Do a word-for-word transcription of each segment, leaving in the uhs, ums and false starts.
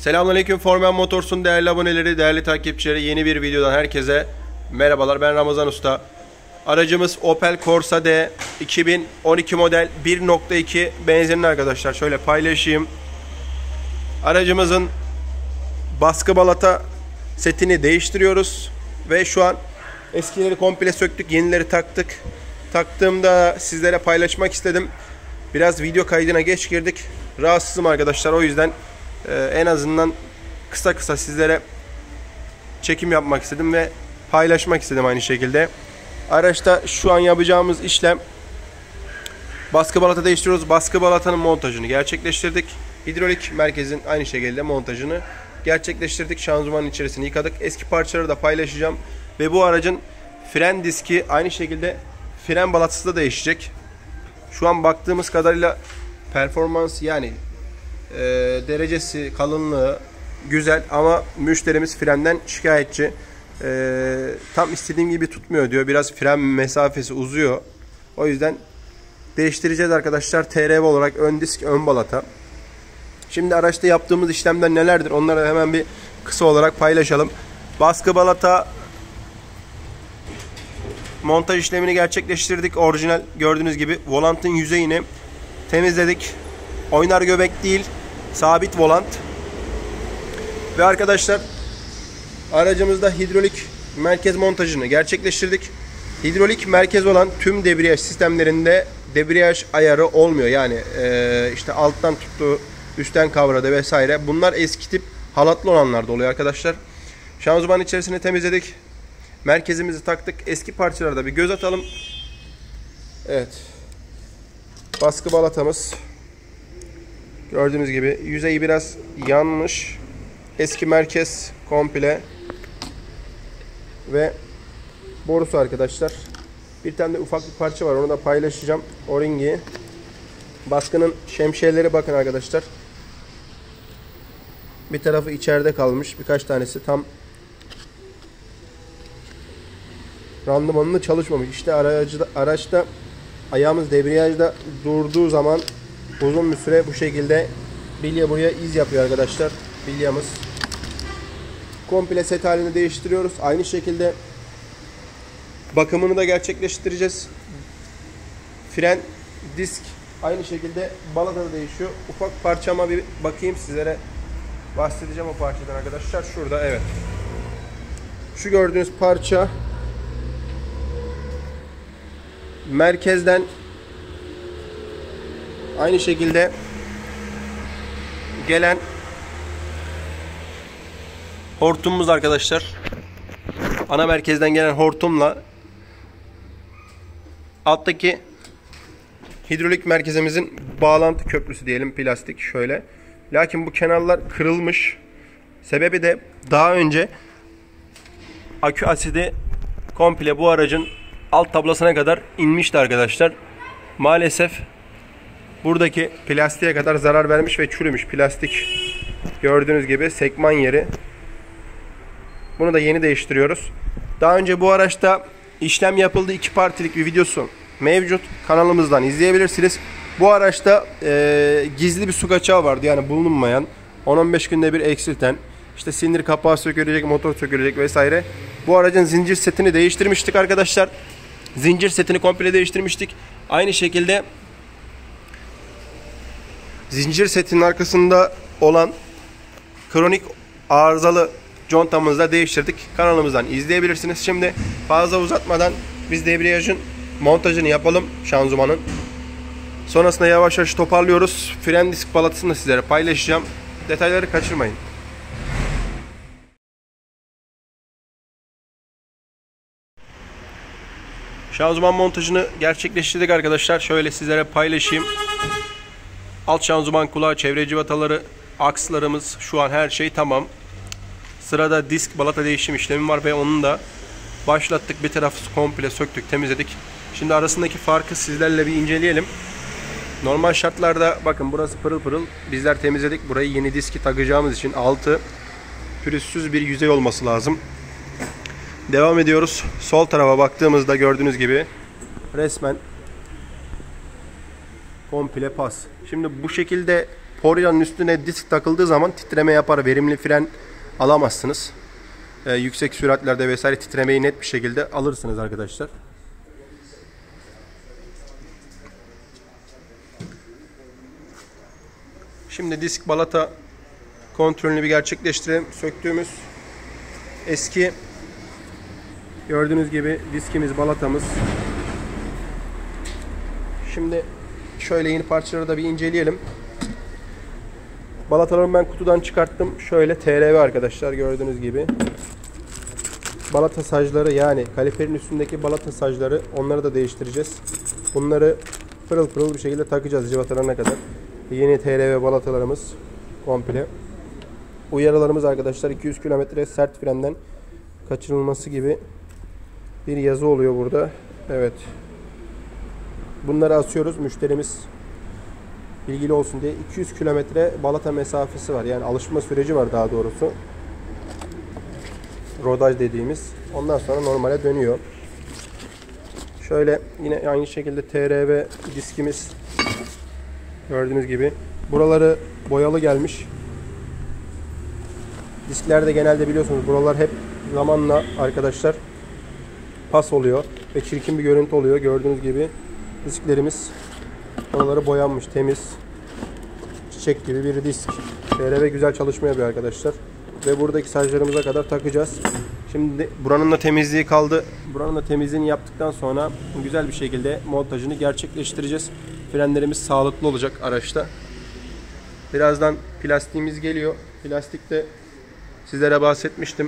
Selamünaleyküm Formen Motors'un değerli aboneleri, değerli takipçileri, yeni bir videodan herkese merhabalar. Ben Ramazan Usta. Aracımız Opel Corsa D iki bin on iki model bir nokta iki benzinli arkadaşlar. Şöyle paylaşayım. Aracımızın baskı balata setini değiştiriyoruz ve şu an eskileri komple söktük, yenileri taktık. Taktığımda sizlere paylaşmak istedim. Biraz video kaydına geç girdik. Rahatsızım arkadaşlar, o yüzden Ee, en azından kısa kısa sizlere çekim yapmak istedim ve paylaşmak istedim aynı şekilde. Araçta şu an yapacağımız işlem baskı balata değiştiriyoruz. Baskı balatanın montajını gerçekleştirdik. Hidrolik merkezin aynı şekilde montajını gerçekleştirdik. Şanzımanın içerisini yıkadık. Eski parçaları da paylaşacağım. Ve bu aracın fren diski aynı şekilde fren balatası da değişecek. Şu an baktığımız kadarıyla performans yani E, derecesi, kalınlığı güzel ama müşterimiz frenden şikayetçi. E, tam istediğim gibi tutmuyor diyor. Biraz fren mesafesi uzuyor. O yüzden değiştireceğiz arkadaşlar. T R V olarak ön disk, ön balata. Şimdi araçta yaptığımız işlemler nelerdir? Onları hemen bir kısa olarak paylaşalım. Baskı balata montaj işlemini gerçekleştirdik. Orijinal gördüğünüz gibi volantın yüzeyini temizledik. Oynar göbek değil, sabit volant. Ve arkadaşlar aracımızda hidrolik merkez montajını gerçekleştirdik. Hidrolik merkez olan tüm debriyaj sistemlerinde debriyaj ayarı olmuyor. Yani e, işte alttan tuttu, üstten kavradı vesaire. Bunlar eski tip halatlı olanlarda oluyor arkadaşlar. Şanzıman içerisini temizledik. Merkezimizi taktık. Eski parçalara da bir göz atalım. Evet. Baskı balatamız. Gördüğünüz gibi yüzeyi biraz yanmış. Eski merkez komple. Ve borusu arkadaşlar. Bir tane de ufak bir parça var. Onu da paylaşacağım. O-ringi. Baskının şemsiyeleri bakın arkadaşlar. Bir tarafı içeride kalmış. Birkaç tanesi tam randımanlı çalışmamış. İşte aracda, araçta ayağımız debriyajda durduğu zaman uzun bir süre bu şekilde bilye buraya iz yapıyor arkadaşlar. Bilyamız. Komple set halini değiştiriyoruz. Aynı şekilde bakımını da gerçekleştireceğiz. Fren, disk aynı şekilde balata da değişiyor. Ufak parçama bir bakayım, sizlere bahsedeceğim o parçadan arkadaşlar. Şurada, evet. Şu gördüğünüz parça merkezden aynı şekilde gelen hortumumuz arkadaşlar. Ana merkezden gelen hortumla alttaki hidrolik merkezimizin bağlantı köprüsü diyelim, plastik şöyle. Lakin bu kenarlar kırılmış. Sebebi de daha önce akü asidi komple bu aracın alt tablasına kadar inmişti arkadaşlar. Maalesef buradaki plastiğe kadar zarar vermiş ve çürümüş. Plastik gördüğünüz gibi sekman yeri. Bunu da yeni değiştiriyoruz. Daha önce bu araçta işlem yapıldı, iki partilik bir videosu mevcut. Kanalımızdan izleyebilirsiniz. Bu araçta e, gizli bir su kaçağı vardı, yani bulunmayan. on on beş günde bir eksilten. İşte silindir kapağı sökülecek, motor sökülecek vesaire. Bu aracın zincir setini değiştirmiştik arkadaşlar. Zincir setini komple değiştirmiştik. Aynı şekilde zincir setinin arkasında olan kronik arızalı contamızı da değiştirdik. Kanalımızdan izleyebilirsiniz. Şimdi fazla uzatmadan biz debriyajın montajını yapalım, şanzımanın. Sonrasında yavaş yavaş toparlıyoruz. Fren disk balatasını da sizlere paylaşacağım. Detayları kaçırmayın. Şanzıman montajını gerçekleştirdik arkadaşlar. Şöyle sizlere paylaşayım. Alt şanzıman kulağı, çevre civataları, akslarımız, şu an her şey tamam. Sırada disk balata değişim işlemi var ve onun da başlattık. Bir tarafı komple söktük, temizledik. Şimdi arasındaki farkı sizlerle bir inceleyelim. Normal şartlarda bakın burası pırıl pırıl. Bizler temizledik. Burayı yeni diski takacağımız için altı pürüzsüz bir yüzey olması lazım. Devam ediyoruz. Sol tarafa baktığımızda gördüğünüz gibi resmen komple pas. Şimdi bu şekilde poryanın üstüne disk takıldığı zaman titreme yapar. Verimli fren alamazsınız. Ee, yüksek süratlerde vesaire titremeyi net bir şekilde alırsınız arkadaşlar. Şimdi disk balata kontrolünü bir gerçekleştirelim. Söktüğümüz eski gördüğünüz gibi diskimiz, balatamız. Şimdi şöyle yeni parçaları da bir inceleyelim. Balatalarımı ben kutudan çıkarttım. Şöyle T R V arkadaşlar, gördüğünüz gibi. Balata sacları, yani kaliperin üstündeki balata sacları, onları da değiştireceğiz. Bunları pırıl pırıl bir şekilde takacağız cıvatalarına kadar. Yeni T R V balatalarımız komple. Uyarılarımız arkadaşlar iki yüz kilometre sert frenden kaçırılması gibi bir yazı oluyor burada. Evet. Bunları asıyoruz. Müşterimiz bilgili olsun diye iki yüz kilometre balata mesafesi var. Yani alışma süreci var daha doğrusu. Rodaj dediğimiz. Ondan sonra normale dönüyor. Şöyle yine aynı şekilde T R V diskimiz. Gördüğünüz gibi. Buraları boyalı gelmiş. Disklerde genelde biliyorsunuz buralar hep zamanla arkadaşlar pas oluyor ve çirkin bir görüntü oluyor. Gördüğünüz gibi disklerimiz, oraları boyanmış, temiz, çiçek gibi bir disk. T R V güzel çalışma yapıyor arkadaşlar. Ve buradaki saclarımıza kadar takacağız. Şimdi buranın da temizliği kaldı. Buranın da temizliğini yaptıktan sonra güzel bir şekilde montajını gerçekleştireceğiz. Frenlerimiz sağlıklı olacak araçta. Birazdan plastiğimiz geliyor. Plastikte sizlere bahsetmiştim.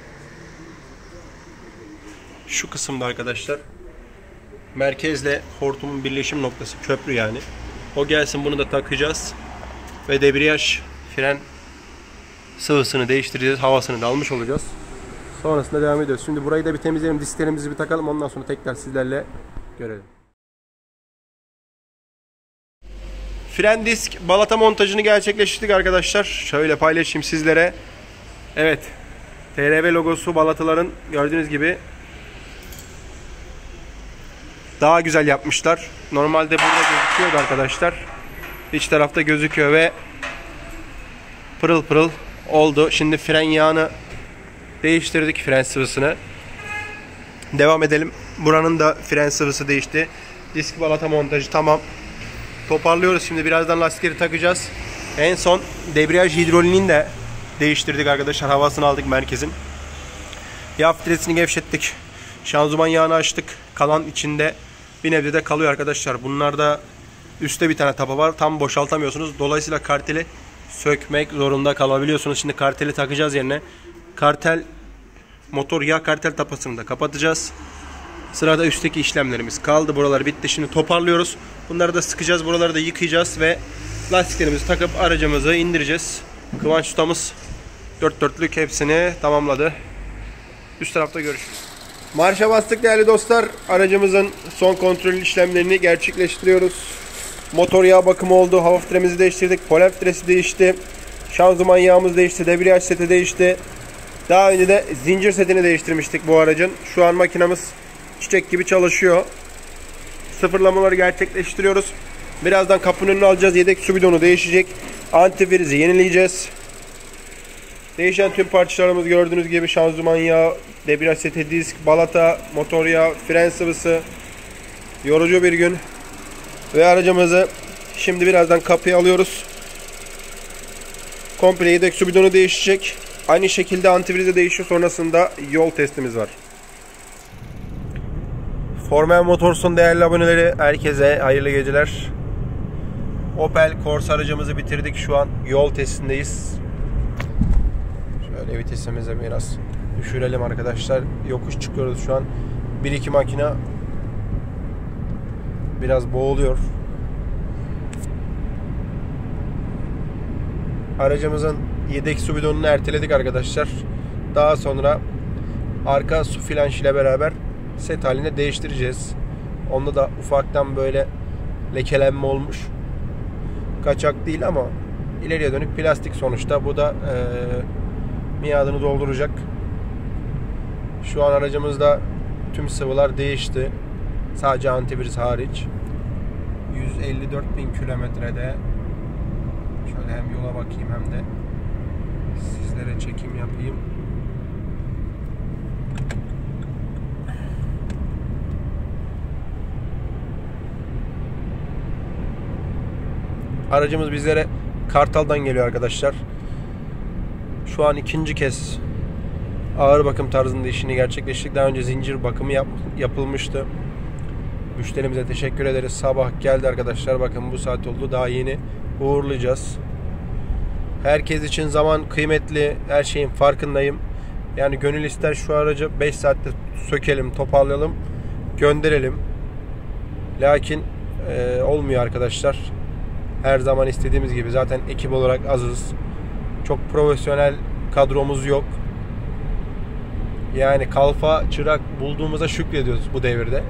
Şu kısımda arkadaşlar merkezle hortumun birleşim noktası, köprü yani. O gelsin, bunu da takacağız. Ve debriyaj, fren sıvısını değiştireceğiz. Havasını da almış olacağız. Sonrasında devam ediyoruz. Şimdi burayı da bir temizleyelim. Disklerimizi bir takalım. Ondan sonra tekrar sizlerle görelim. Fren disk balata montajını gerçekleştirdik arkadaşlar. Şöyle paylaşayım sizlere. Evet. T R V logosu balataların gördüğünüz gibi daha güzel yapmışlar. Normalde burada gözüküyordu arkadaşlar. İç tarafta gözüküyor ve pırıl pırıl oldu. Şimdi fren yağını değiştirdik, fren sıvısını. Devam edelim. Buranın da fren sıvısı değişti. Disk balata montajı tamam. Toparlıyoruz şimdi. Birazdan lastikleri takacağız. En son debriyaj hidroliğini de değiştirdik arkadaşlar. Havasını aldık merkezin. Yağ filtresini gevşettik. Şanzıman yağını açtık. Kalan içinde bir nebze de kalıyor arkadaşlar. Bunlarda üstte bir tane tapa var. Tam boşaltamıyorsunuz. Dolayısıyla karteli sökmek zorunda kalabiliyorsunuz. Şimdi karteli takacağız yerine. Kartel, motor yağ kartel tapasını da kapatacağız. Sırada üstteki işlemlerimiz kaldı. Buralar bitti. Şimdi toparlıyoruz. Bunları da sıkacağız. Buraları da yıkayacağız ve lastiklerimizi takıp aracımızı indireceğiz. Kıvanç ustamız dört dörtlük hepsini tamamladı. Üst tarafta görüşürüz. Marşa bastık değerli dostlar. Aracımızın son kontrol işlemlerini gerçekleştiriyoruz. Motor yağ bakımı oldu. Hava filtremizi değiştirdik. Polen filtresi değişti. Şanzıman yağımız değişti. Debriyaj seti değişti. Daha önce de zincir setini değiştirmiştik bu aracın. Şu an makinamız çiçek gibi çalışıyor. Sıfırlamaları gerçekleştiriyoruz. Birazdan kapının önünü alacağız. Yedek su bidonu değişecek. Antifrizi yenileyeceğiz. Değişen tüm parçalarımız gördüğünüz gibi şanzıman yağı, debriyaj seti, disk, balata, motor yağı, fren sıvısı. Yorucu bir gün. Ve aracımızı şimdi birazdan kapıya alıyoruz. Komple yedek su bidonu değişecek. Aynı şekilde antifrize değişiyor. Sonrasında yol testimiz var. Formen Motors'un değerli aboneleri, herkese hayırlı geceler. Opel Corsa aracımızı bitirdik. Şu an yol testindeyiz. Şöyle vitesimizi biraz düşürelim arkadaşlar. Yokuş çıkıyoruz şu an. bir iki makina biraz boğuluyor. Aracımızın yedek su bidonunu erteledik arkadaşlar. Daha sonra arka su flanş ile beraber set halinde değiştireceğiz. Onda da ufaktan böyle lekelenme olmuş. Kaçak değil ama ileriye dönük plastik sonuçta. Bu da e, miadını dolduracak. Şu an aracımızda tüm sıvılar değişti. Sadece antifriz hariç. yüz elli dört bin kilometrede Şöyle hem yola bakayım hem de sizlere çekim yapayım. Aracımız bizlere Kartal'dan geliyor arkadaşlar. Şu an ikinci kez ağır bakım tarzında işini gerçekleştirdik. Daha önce zincir bakımı yap, yapılmıştı. Müşterimize teşekkür ederiz. Sabah geldi arkadaşlar. Bakın bu saat oldu. Daha yeni uğurlayacağız. Herkes için zaman kıymetli. Her şeyin farkındayım. Yani gönül ister şu aracı beş saatte sökelim, toparlayalım, gönderelim. Lakin e, olmuyor arkadaşlar. Her zaman istediğimiz gibi. Zaten ekip olarak azız. Çok profesyonel kadromuz yok. Yani kalfa, çırak bulduğumuza şükrediyoruz bu devirde.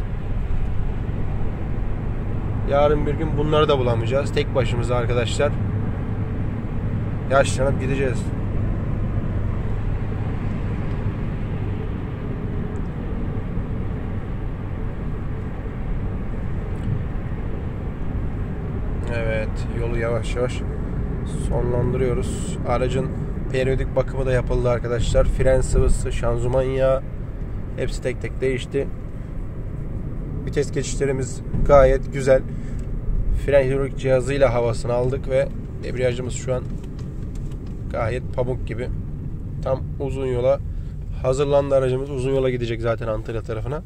Yarın bir gün bunları da bulamayacağız. Tek başımıza arkadaşlar. Yaşlanıp gideceğiz. Evet, yolu yavaş yavaş sonlandırıyoruz. Aracın periyodik bakımı da yapıldı arkadaşlar. Fren sıvısı, şanzıman yağı hepsi tek tek değişti. Vites geçişlerimiz gayet güzel. Fren hidrolik cihazıyla havasını aldık ve debriyajımız şu an gayet pamuk gibi. Tam uzun yola hazırlandı aracımız. Uzun yola gidecek zaten Antalya tarafına.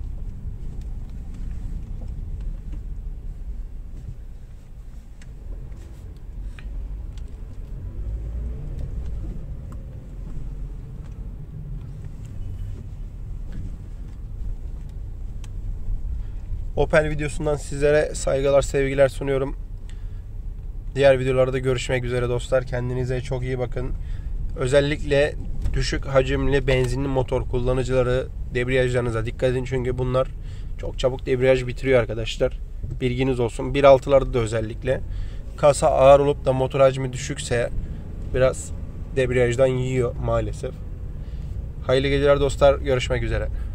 Opel videosundan sizlere saygılar, sevgiler sunuyorum. Diğer videolarda görüşmek üzere dostlar. Kendinize çok iyi bakın. Özellikle düşük hacimli benzinli motor kullanıcıları debriyajlarınıza dikkat edin. Çünkü bunlar çok çabuk debriyaj bitiriyor arkadaşlar. Bilginiz olsun. bir nokta altılarda da özellikle. Kasa ağır olup da motor hacmi düşükse biraz debriyajdan yiyor maalesef. Hayırlı geceler dostlar. Görüşmek üzere.